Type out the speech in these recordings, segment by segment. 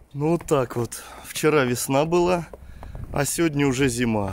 Ну вот так вот. Вчера весна была, а сегодня уже зима.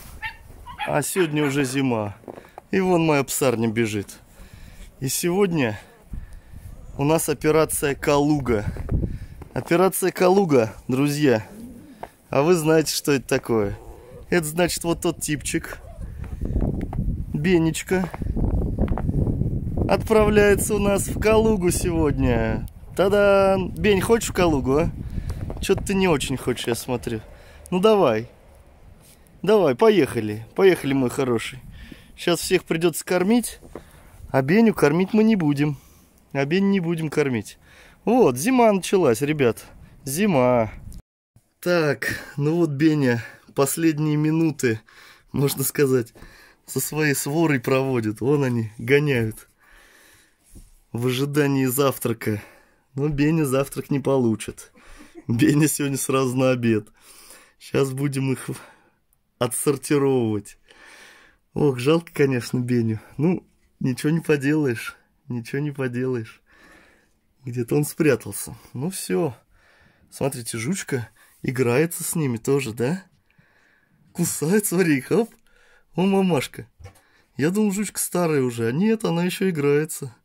И вон моя псарня бежит. И сегодня у нас операция Калуга. Операция Калуга, друзья. А вы знаете, что это такое? Это значит вот тот типчик, Бенечка, отправляется у нас в Калугу сегодня. Та-дам! Бень, хочешь в Калугу, а? Что-то ты не очень хочешь, я смотрю. Ну давай. Давай, поехали. Поехали, мой хороший. Сейчас всех придется кормить, а Беню кормить мы не будем. Кормить. Вот, зима началась, ребят. Зима. Так, ну вот Беня последние минуты, можно сказать, со своей сворой проводит. Вон они, гоняют. В ожидании завтрака. Но Беня завтрак не получит. Беня сегодня сразу на обед. Сейчас будем их отсортировывать. Ох, жалко, конечно, Беню. Ну, ничего не поделаешь. Где-то он спрятался. Ну все. Смотрите, жучка играется с ними тоже, да? Кусает, смотри, хоп. О, мамашка. Я думал, жучка старая уже. А нет, она еще играется.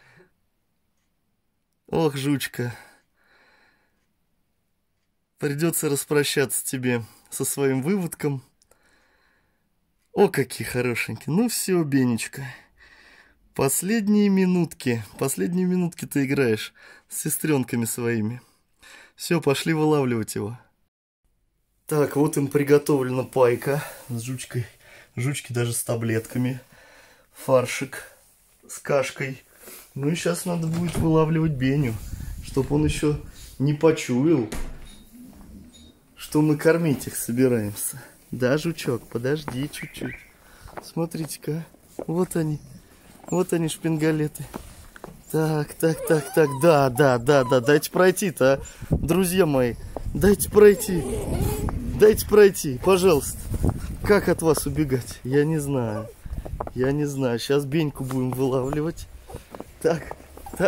Ох, жучка. Придется распрощаться тебе со своим выводком. О, какие хорошенькие. Ну все, Бенечка. Последние минутки ты играешь с сестренками своими. Все, пошли вылавливать его. Так, вот им приготовлена пайка с жучкой. Жучки даже с таблетками. Фаршик с кашкой. Ну и сейчас надо будет вылавливать Беню, чтобы он еще не почуял, что мы кормить их собираемся. Да, жучок, подожди чуть-чуть. Смотрите-ка, вот они шпингалеты. Так, да, дайте пройти-то, а? Друзья мои, дайте пройти, пожалуйста. Как от вас убегать? Я не знаю. Сейчас Беньку будем вылавливать. Так.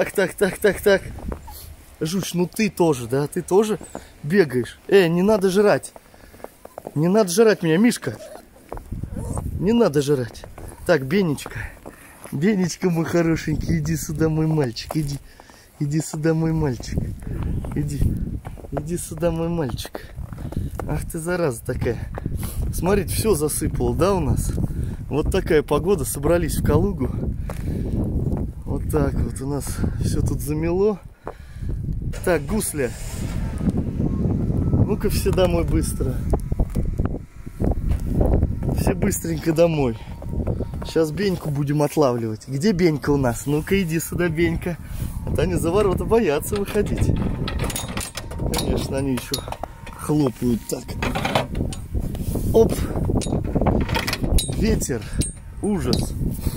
Жуч, ну ты тоже, да? Ты тоже бегаешь. Не надо жрать. Не надо жрать меня, Мишка. Не надо жрать. Так, Бенечка. Бенечка, мой хорошенький, иди сюда, мой мальчик. Иди сюда, мой мальчик. Иди сюда, мой мальчик. Ах ты, зараза такая. Смотрите, все засыпало, да, у нас? Вот такая погода. Собрались в Калугу. Вот так вот у нас все тут замело. Так, гусля. Ну-ка все домой быстро. Все быстренько домой. Сейчас Беньку будем отлавливать. Где Бенька у нас? Ну-ка иди сюда, Бенька. А то они за ворота боятся выходить. Конечно, они еще хлопают так. Оп! Ветер. Ужас.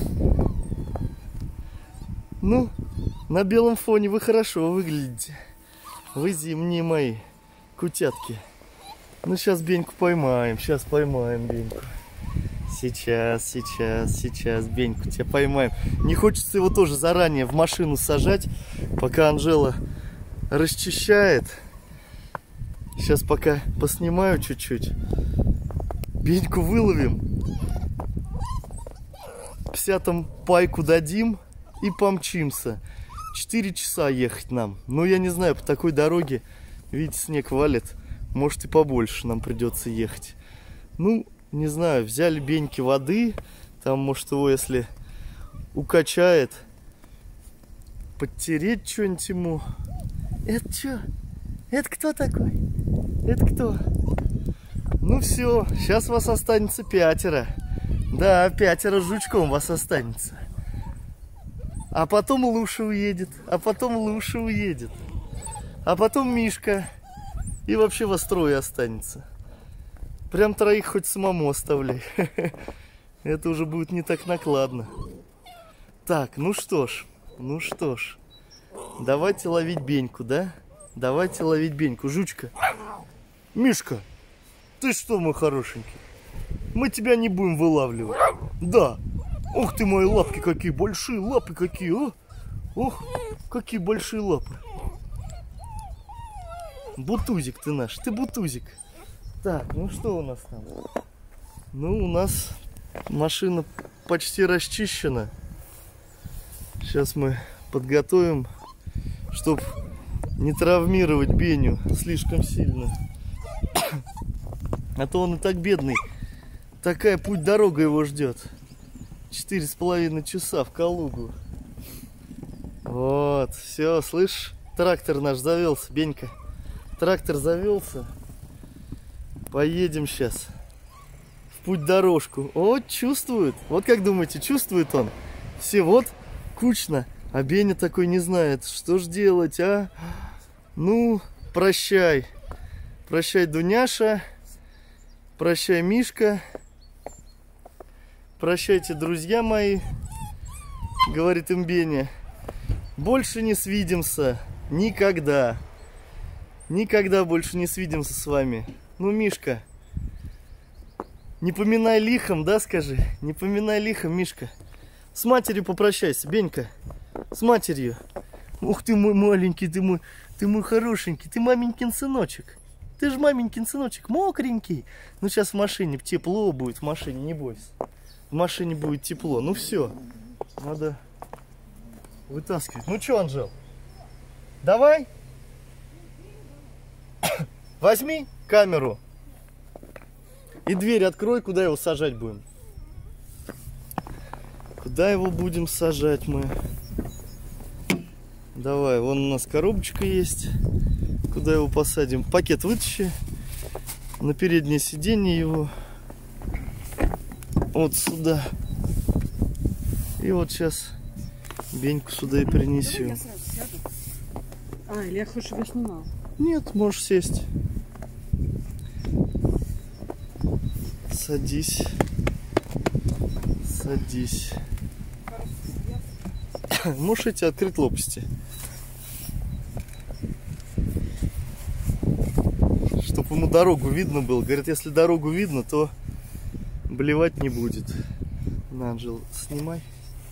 Ну, на белом фоне вы хорошо выглядите. Вы зимние мои кутятки. Ну, сейчас Беньку поймаем. Сейчас поймаем Беньку. Сейчас, Беньку тебя поймаем. Не хочется его тоже заранее в машину сажать, пока Анжела расчищает. Сейчас пока поснимаю чуть-чуть. Беньку выловим. 50-м пайку дадим и помчимся. 4 часа ехать нам. Но я не знаю, по такой дороге, видите, снег валит. Может и побольше нам придется ехать. Ну, не знаю, взяли Беньки воды. Там, может, его, если укачает, подтереть что-нибудь ему. Это что? Это кто такой? Это кто? Ну все, сейчас вас останется 5. Да, 5 жучком вас останется. А потом Луша уедет. А потом Мишка. И вообще вас 3 останется. Прям 3 хоть самому оставляй. Это уже будет не так накладно. Так, ну что ж. Давайте ловить Беньку, да? Давайте ловить Беньку. Жучка. Мишка, ты что, мой хорошенький? Мы тебя не будем вылавливать. Да. Ух ты, мои лапки какие, большие лапы какие, а? Ох, какие большие лапы. Бутузик ты наш, ты бутузик. Так, ну что у нас там? Ну, у нас машина почти расчищена. Сейчас мы подготовим, чтобы не травмировать Беню слишком сильно. А то он и так бедный. Такая путь-дорога его ждет. 4,5 часа в Калугу. Вот, все, слышь, трактор наш завелся, Бенька. Трактор завелся. Поедем сейчас в путь-дорожку. Вот, чувствует. Вот как думаете, чувствует он? Все, вот, кучно. А Беня такой не знает, что ж делать, а? Ну, прощай. Прощай, Дуняша. Прощай, Мишка. Прощайте, друзья мои. Говорит им Беня. Больше не свидимся. Никогда. Никогда больше не свидимся с вами. Ну, Мишка. Не поминай лихом, да, скажи? Не поминай лихом, Мишка. С матерью попрощайся, Бенька. С матерью. Ух ты мой маленький, ты мой хорошенький, ты маменькин сыночек. Ты же маменькин сыночек, мокренький. Ну сейчас в машине тепло будет, в машине, не бойся. В машине будет тепло. Ну все, надо вытаскивать. Ну что, Анжел, давай. Возьми камеру и дверь открой, куда его сажать будем. Куда его будем сажать мы? Давай, вон у нас коробочка есть. Куда его посадим? Пакет вытащи. На переднее сиденье его. Вот сюда. И вот сейчас Беньку сюда и принесем. Я сразу сяду. А, или я хочу, чтобы я снимал? Нет, можешь сесть. Садись. Садись. Можешь эти открыть лопасти. Чтобы ему дорогу видно было. Говорят, если дорогу видно, то блевать не будет. На, Анжел, снимай.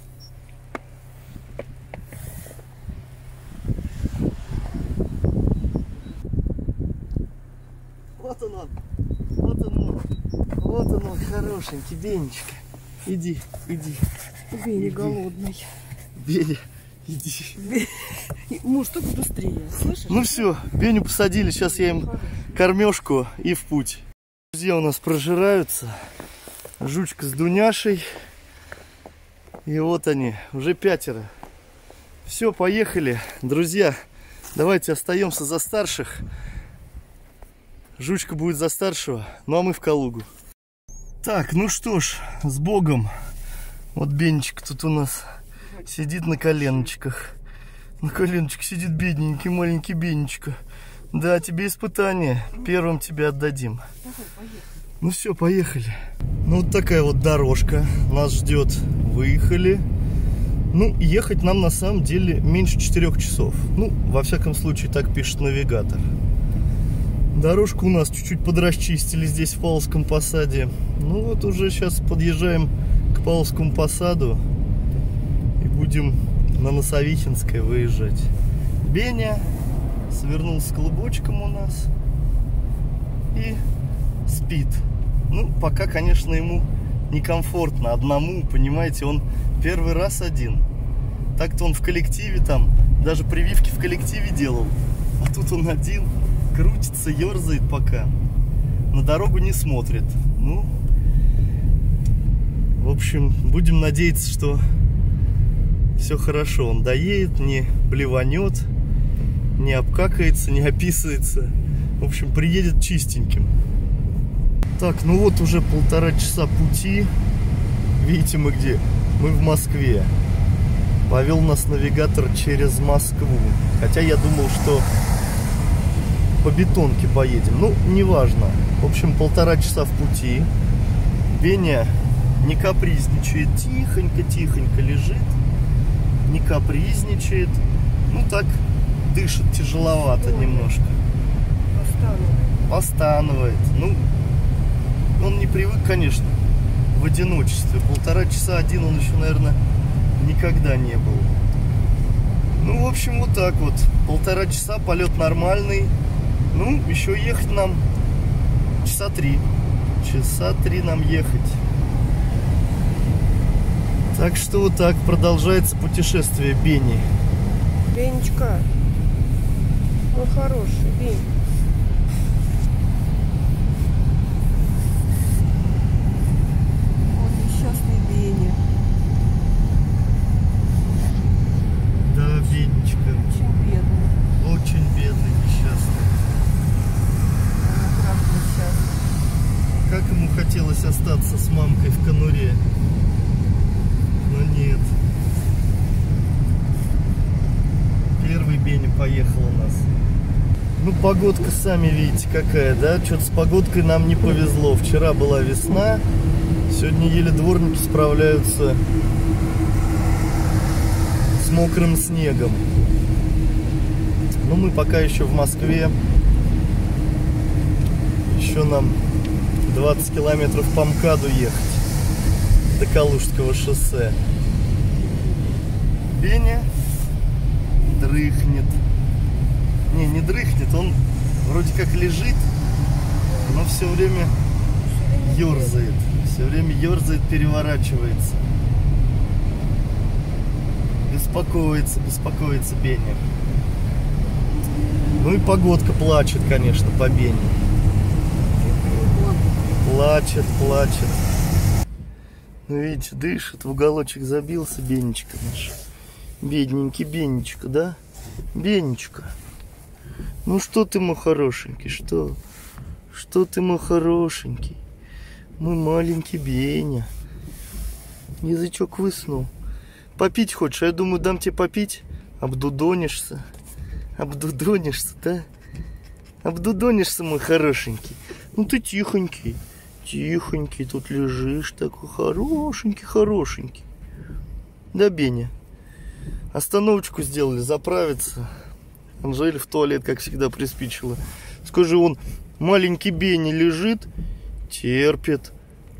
Вот он. Вот он. Вот он, хорошенький, Бенечка. Иди, иди. Беня голодный. Беня, иди. Муж, только быстрее, слышишь? Ну все, Беню посадили, сейчас я им кормежку и в путь. Друзья у нас прожираются. Жучка с Дуняшей. И вот они, уже 5. Все, поехали. Друзья, давайте остаемся за старших. Жучка будет за старшего, ну а мы в Калугу. Так, ну что ж, с Богом. Вот Бенечка тут у нас сидит на коленочках. На коленочках сидит бедненький, маленький Бенечка. Да, тебе испытание. Первым тебе отдадим. Ну все, поехали. Ну вот такая вот дорожка нас ждет. Выехали. Ну, ехать нам на самом деле меньше 4 часов. Ну, во всяком случае, так пишет навигатор. Дорожку у нас чуть-чуть подрасчистили здесь, в Павловском посаде. Ну вот уже сейчас подъезжаем к Павловскому посаду. И будем на Носовихинское выезжать. Беня свернулся клубочком у нас. И спит. Ну, пока, конечно, ему некомфортно одному, понимаете, он первый раз один. Так-то он в коллективе там, даже прививки в коллективе делал. А тут он один. Крутится, ерзает пока. На дорогу не смотрит. Ну, в общем, будем надеяться, что все хорошо. Он доедет, не блеванет, не обкакается, не описывается. В общем, приедет чистеньким. Так, ну вот уже 1,5 часа пути. Видите, мы где? Мы в Москве. Повел нас навигатор через Москву. Хотя я думал, что по бетонке поедем. Ну, неважно. В общем, 1,5 часа в пути. Беня не капризничает. Тихонько-тихонько лежит. Не капризничает. Ну, так дышит тяжеловато немножко. Постанывает. Ну, он не привык, конечно, в одиночестве. 1,5 часа один он еще, наверное, никогда не был. Ну, в общем, вот так вот. 1,5 часа, полет нормальный. Ну, еще ехать нам часа 3. Часа 3 нам ехать. Так что вот так продолжается путешествие Бени. Бенечка, мой хороший, Бень. Вот несчастный Беня. Да, Бенечка. Очень бедный. Очень бедный, несчастный. Он правда несчастный. Как ему хотелось остаться с мамкой в конуре. Но нет. Первый Беня поехал у нас. Ну, погодка, сами видите, какая, да? Что-то с погодкой нам не повезло. Вчера была весна. Сегодня еле дворники справляются с мокрым снегом. Но мы пока еще в Москве. Еще нам 20 километров по МКАДу ехать до Калужского шоссе. Беня дрыхнет. Не дрыхнет, он вроде как лежит, но все время ерзает. Все время ерзает, переворачивается. Беспокоится Беня. Ну и погодка плачет, конечно, по Бене. Плачет. Ну, видите, дышит, в уголочек забился Бенечка наш. Бедненький Бенечка, да? Бенечка. Ну что ты, мой хорошенький, что? Что ты, мой хорошенький? Мой маленький Беня. Язычок высунул. Попить хочешь? А я думаю, дам тебе попить. Обдудонишься. Обдудонишься, да? Обдудонишься, мой хорошенький. Ну ты тихонький. Тихонький тут лежишь, такой хорошенький. Да, Беня? Остановочку сделали, заправиться. Анжель в туалет, как всегда, приспичила. Скажи, он, маленький Беня, лежит, терпит.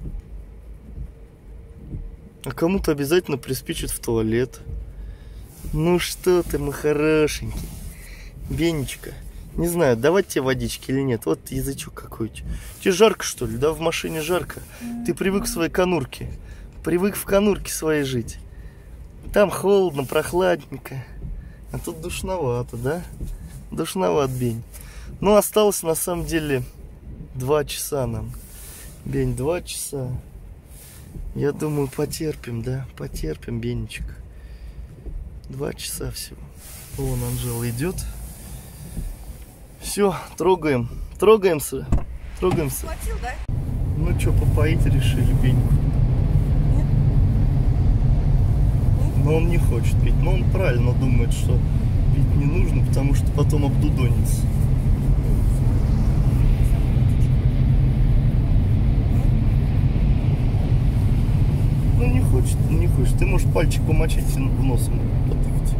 А кому-то обязательно приспичит в туалет. Ну что ты, мой хорошенький. Бенечка. Не знаю, давать тебе водички или нет. Вот язычок какой-то. Тебе жарко, что ли? Да, в машине жарко. Ты привык к своей конурке. Привык в конурке своей жить. Там холодно, прохладненько. А тут душновато, да? Душноват, Бень. Ну, осталось на самом деле 2 часа нам. Бень, 2 часа. Я думаю, потерпим, да? Потерпим, Бенечек. 2 часа всего. Вон Анжела идет. Все, трогаемся. Хватил, да? Ну что, попоить решили Беньку. Нет? Но он не хочет пить. Но он правильно думает, что пить не нужно, потому что потом обдудонится. Ну не хочет. Ты можешь пальчик помочить и в нос ему потыкать.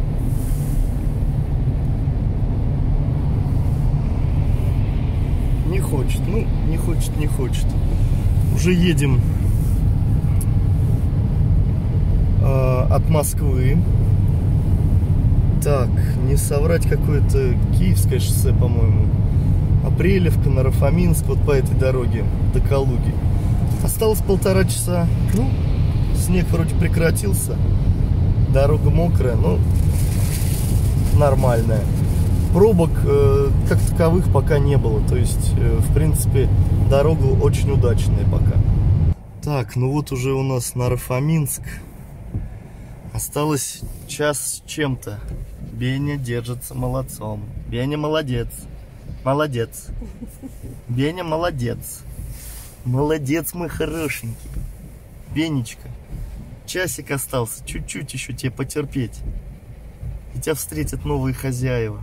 Не хочет. Уже едем от Москвы. Так, не соврать, какое-то Киевское шоссе, по-моему. Апрелевка, Наро-Фоминск, вот по этой дороге до Калуги. Осталось 1,5 часа. Ну, снег вроде прекратился. Дорога мокрая, но нормальная. Пробок как таковых пока не было. То есть, в принципе, дорога очень удачная пока. Так, ну вот уже у нас Наро-Фоминск. Осталось час с чем-то. Беня держится молодцом. Беня молодец. Беня молодец. Молодец, мой хорошенький. Бенечка, часик остался. Чуть-чуть еще тебе потерпеть. И тебя встретят новые хозяева.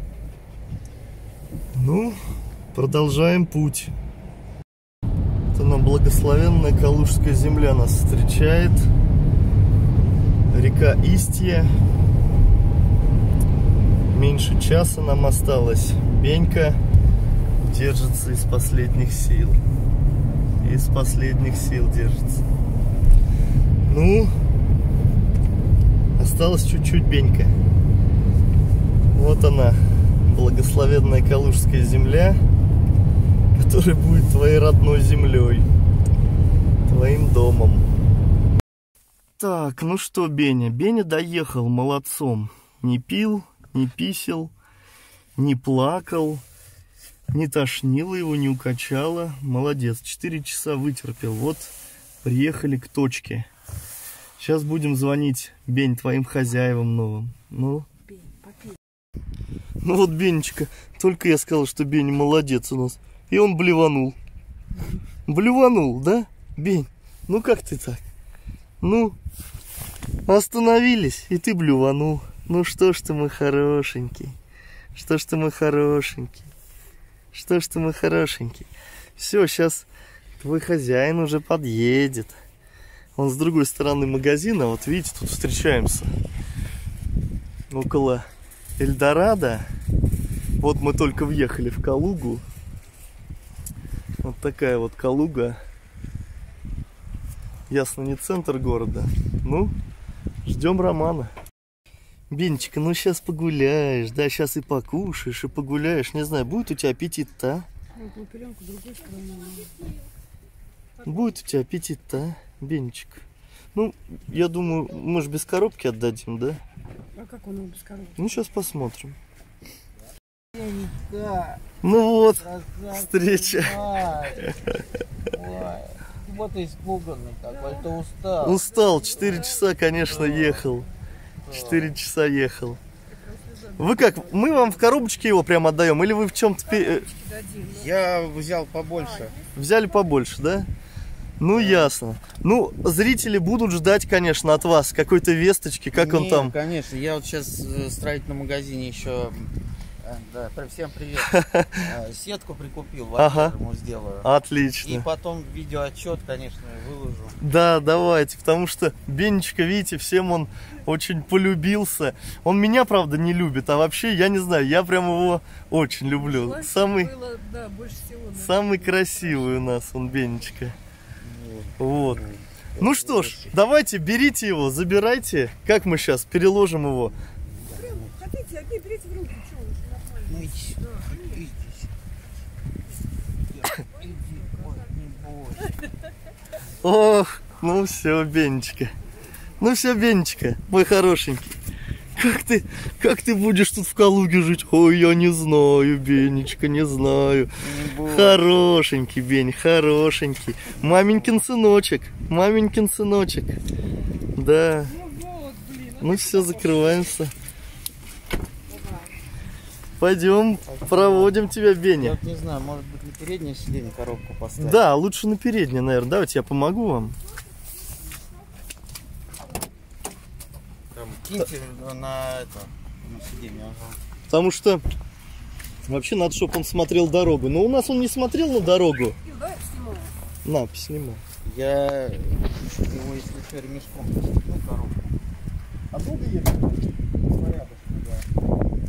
Ну, продолжаем путь. Это нам благословенная Калужская земля нас встречает. Река Истья. Меньше часа нам осталось. Бенька держится из последних сил. Из последних сил держится. Ну, осталось чуть-чуть, Бенька. Вот она, благословенная Калужская земля, которая будет твоей родной землей, твоим домом. Так, ну что, Беня? Беня доехал молодцом. Не пил, не писал, не плакал, не тошнило его, не укачало. Молодец, 4 часа вытерпел. Вот, приехали к точке. Сейчас будем звонить, Бень, твоим хозяевам новым. Ну? Ну вот, Бенечка, только я сказал, что Беня молодец у нас. И он блеванул. Блеванул, да, Бень? Ну как ты так? Ну, остановились, и ты блеванул. Ну что ж ты мой хорошенький. Что ж ты мой хорошенький. Что ж ты мой хорошенький. Все, сейчас твой хозяин уже подъедет. Он с другой стороны магазина, вот видите, тут встречаемся. Около Эльдорадо. Вот мы только въехали в Калугу. Вот такая вот Калуга. Ясно, не центр города. Ну, ждем Романа. Бенечка, ну сейчас погуляешь, да, сейчас и покушаешь, и погуляешь. Не знаю, будет у тебя аппетит-то, а? Будет у тебя аппетит-то, а, Бенечка? Ну, я думаю, мы же без коробки отдадим, да? А как он его без коробки? Ну, сейчас посмотрим. Ну вот, встреча. Вот испуганный такой, ты устал. Устал, 4 часа, конечно, ехал. 4 часа ехал. Вы как, мы вам в коробочке его прям отдаем, или вы в чем-то... Я взял побольше. Взяли побольше, да? Ну, ясно. Ну, зрители будут ждать, конечно, от вас какой-то весточки, как он там... Конечно, я вот сейчас в строительном магазине еще... Да, всем привет. Сетку прикупил, ага. Ему сделаю. Отлично. И потом видеоотчет, конечно, выложу. Да, давайте, потому что Бенечка, видите, всем он очень полюбился. Он меня, правда, не любит, а вообще, я не знаю, я прям его очень люблю. Самый, было, да, больше всего, да. Самый красивый у нас он, Бенечка. Вот. Ну что ж, давайте, берите его, забирайте. Как мы сейчас переложим его? Хотите, опять берите в руки, что уже нормально. Ну иди сюда, иди. Ох, ну все, Бенечка. Ну все, Бенечка, мой хорошенький. Как ты будешь тут в Калуге жить? Ой, я не знаю, Бенечка, не знаю. Хорошенький, Бень, хорошенький. Маменькин сыночек, Да. Ну все, закрываемся. Пойдем, проводим тебя, Беня. Я вот не знаю, может быть, на переднее сиденье коробку поставить? Да, лучше на переднее, наверное. Давайте я помогу вам. Там, киньте на сиденье. Ага. Потому что вообще надо, чтобы он смотрел дорогу. Но у нас он не смотрел на дорогу. На, поснимай. Я его, если что, ремешком посниму коробку. А долго ехать? Порядочно, да.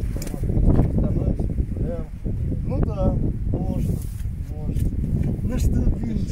Ну да, можно. Ну что,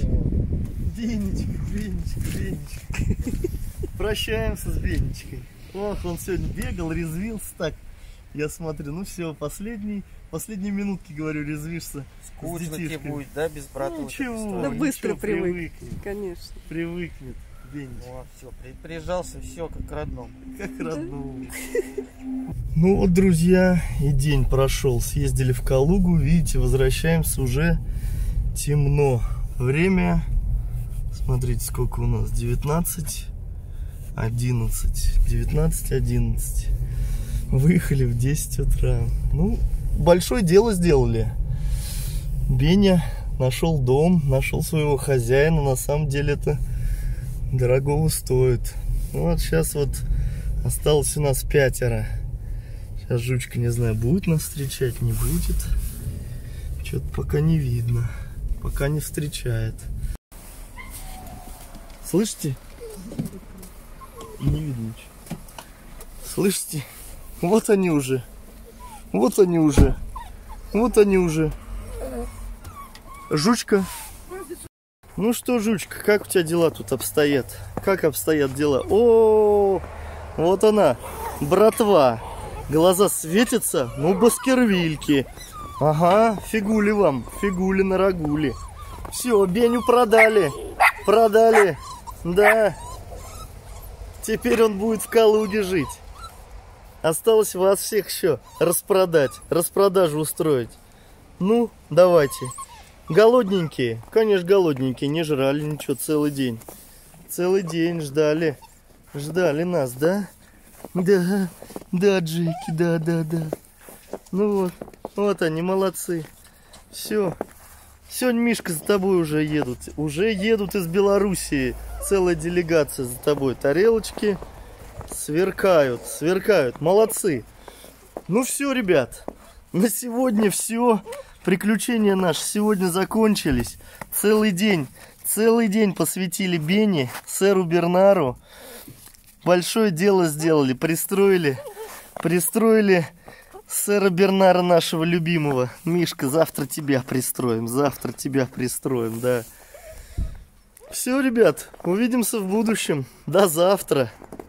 Бенечка. Прощаемся с Бенечкой. Ох, он сегодня бегал, резвился так. Я смотрю, ну все, последние минутки, говорю, резвишься. Скучно тебе будет, да, без брата? Ничего, Да быстро привыкнет. Конечно. Привыкнет, Бенечка. Вот, все, прижался, все, как родному. Как родному. Ну вот, друзья, и день прошел. Съездили в Калугу, видите, возвращаемся, уже темно. Время, смотрите, сколько у нас, 19:11. Выехали в 10 утра. Ну, большое дело сделали. Беня нашел дом, нашел своего хозяина. На самом деле это дорогого стоит. Ну, вот сейчас вот осталось у нас 5. Сейчас Жучка, не знаю, будет нас встречать, не будет. Что-то пока не видно. Пока не встречает. Слышите? Не видно ничего. Слышите? Вот они уже. Жучка. Ну что, Жучка, как у тебя дела тут обстоят? Как обстоят дела? О, вот она, братва. Глаза светятся? Ну, Баскервильки. Ага, фигули вам, фигули на рагули. Все, Беню продали. Продали. Да. Теперь он будет в Калуге жить. Осталось вас всех еще распродать. Распродажу устроить. Ну, давайте. Голодненькие? Конечно, голодненькие. Не жрали ничего целый день. Целый день ждали. Ждали нас, да? Да, да, Джеки, да. Ну вот, вот они, молодцы. Все. Сегодня, Мишка, за тобой уже едут. Уже едут из Белоруссии. Целая делегация за тобой. Тарелочки сверкают, сверкают. Молодцы. Ну все, ребят. На сегодня все. Приключения наши сегодня закончились. Целый день посвятили Бене, сэру Бернару. Большое дело сделали. Пристроили сэра Бернара нашего любимого. Мишка, завтра тебя пристроим. Да. Все, ребят, увидимся в будущем. До завтра.